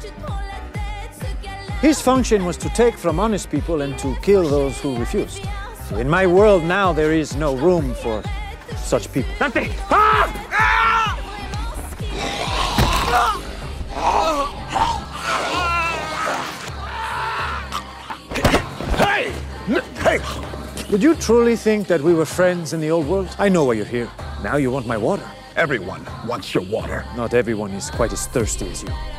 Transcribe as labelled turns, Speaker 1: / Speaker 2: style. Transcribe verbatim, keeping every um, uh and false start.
Speaker 1: His function was to take from honest people and to kill those who refused. In my world now, there is no room for such people.
Speaker 2: Dante! Ah!
Speaker 1: Hey! Hey! Did you truly think that we were friends in the old world? I know why you're here. Now you want my water.
Speaker 3: Everyone wants your water.
Speaker 1: Not everyone is quite as thirsty as you.